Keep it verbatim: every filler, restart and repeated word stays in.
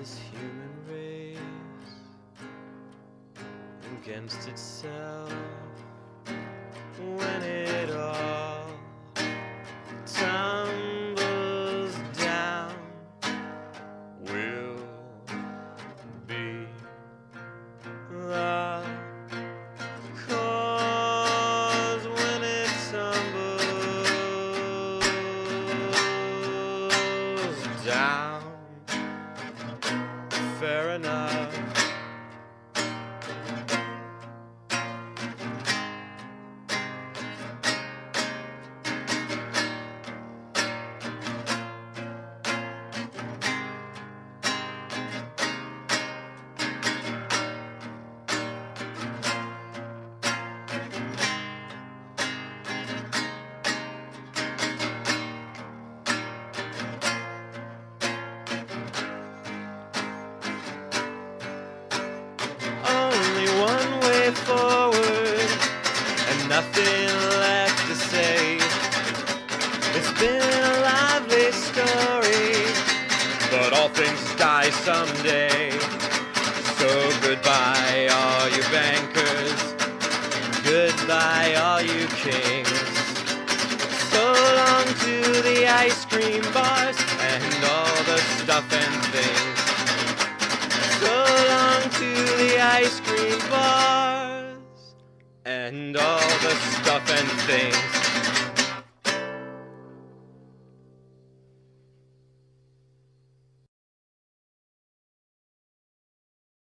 this human race against itself when it all tumbles down. We'll be the cause when it tumbles down. Fair enough. Forward and nothing left to say. It's been a lively story, but all things die someday. So goodbye all you bankers, goodbye all you kings. So long to the ice cream bars and all the stuff and things. So long to the ice cream bars and all the stuff and things.